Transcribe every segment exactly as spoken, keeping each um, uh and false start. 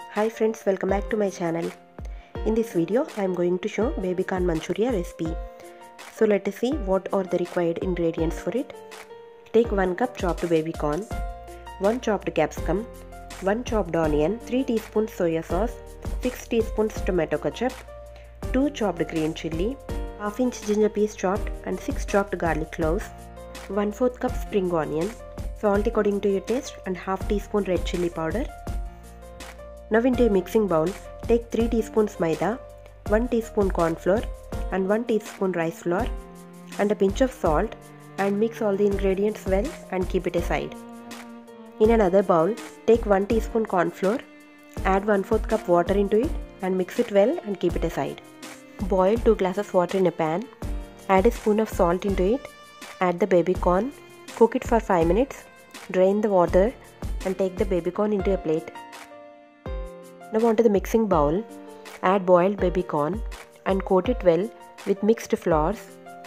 Hi friends, welcome back to my channel. In this video, I am going to show baby corn manchuria recipe. So let us see what are the required ingredients for it. Take one cup chopped baby corn, one chopped capsicum, one chopped onion, three teaspoons soya sauce, six teaspoons tomato ketchup, two chopped green chilli, half inch ginger piece chopped and six chopped garlic cloves, one fourth cup spring onion, salt according to your taste and half teaspoon red chilli powder. Now into a mixing bowl, take three teaspoons maida, one teaspoon corn flour and one teaspoon rice flour and a pinch of salt and mix all the ingredients well and keep it aside. In another bowl, take one teaspoon corn flour, add one fourth cup water into it and mix it well and keep it aside. Boil two glasses water in a pan, add a spoon of salt into it, add the baby corn, cook it for five minutes, drain the water and take the baby corn into a plate. Now onto the mixing bowl, add boiled baby corn and coat it well with mixed flours.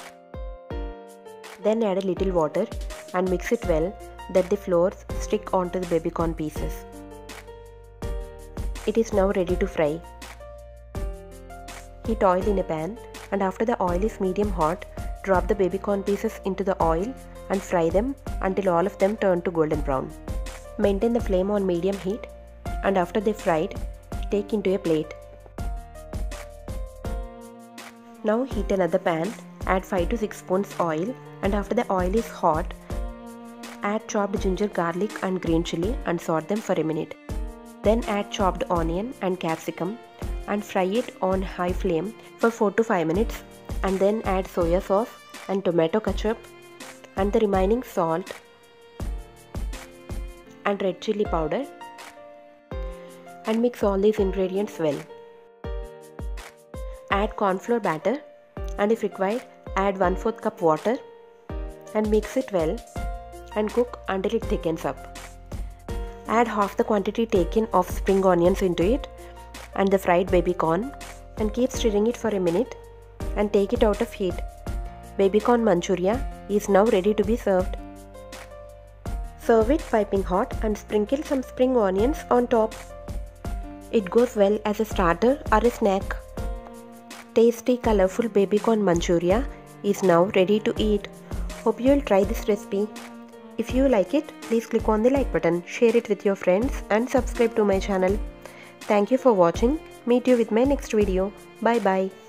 Then add a little water and mix it well that the flours stick onto the baby corn pieces. It is now ready to fry. Heat oil in a pan and after the oil is medium hot, drop the baby corn pieces into the oil and fry them until all of them turn to golden brown. Maintain the flame on medium heat and after they fried, take into a plate. Now heat another pan, add five to six spoons oil and after the oil is hot, add chopped ginger, garlic and green chilli and saute them for a minute. Then add chopped onion and capsicum and fry it on high flame for four to five minutes and then add soya sauce and tomato ketchup and the remaining salt and red chilli powder and mix all these ingredients well. Add corn flour batter and if required add one fourth cup water and mix it well and cook until it thickens up. Add half the quantity taken of spring onions into it and the fried baby corn and keep stirring it for a minute and take it out of heat. Baby corn manchuria is now ready to be served. Serve it piping hot and sprinkle some spring onions on top. It goes well as a starter or a snack. Tasty, colorful baby corn manchuria is now ready to eat. Hope you will try this recipe. If you like it, please click on the like button, share it with your friends and subscribe to my channel. Thank you for watching. Meet you with my next video. Bye bye.